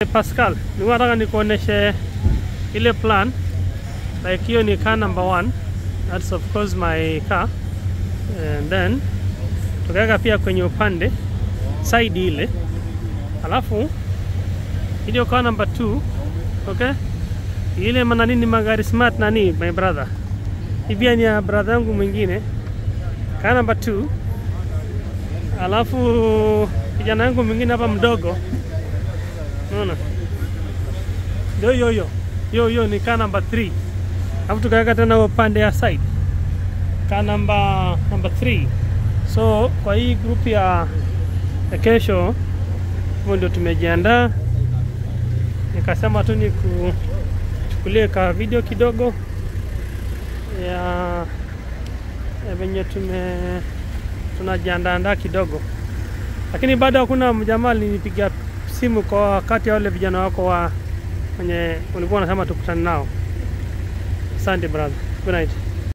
Pascal, nataka nikuoneshe ile plan. Like hiyo ni car number 1. That's of course my car. And then tukaweka pia kwenye upande side ile. Alafu hiyo car number 2, okay? Ile maana nini magari smart nani my brother. Hivi ni ya brother yangu mwingine. Car number 2. Alafu kijana yangu mwingine hapa mdogo. Unaona? Yo ni car number 3. Alafu tukaweka tena upande ya side. Car number 3. So kwa hii group ya kesho ndio tumejiandaa. Nikasema tu ni kuchukulia ka video kidogo ya venye tunajiandaa kidogo. Lakini bado hakuna mjamaa alinipigia simu kwa wakati wale vijana wako wa wenye ulikuwa unasema tukutane nao. Asante brother. Good night.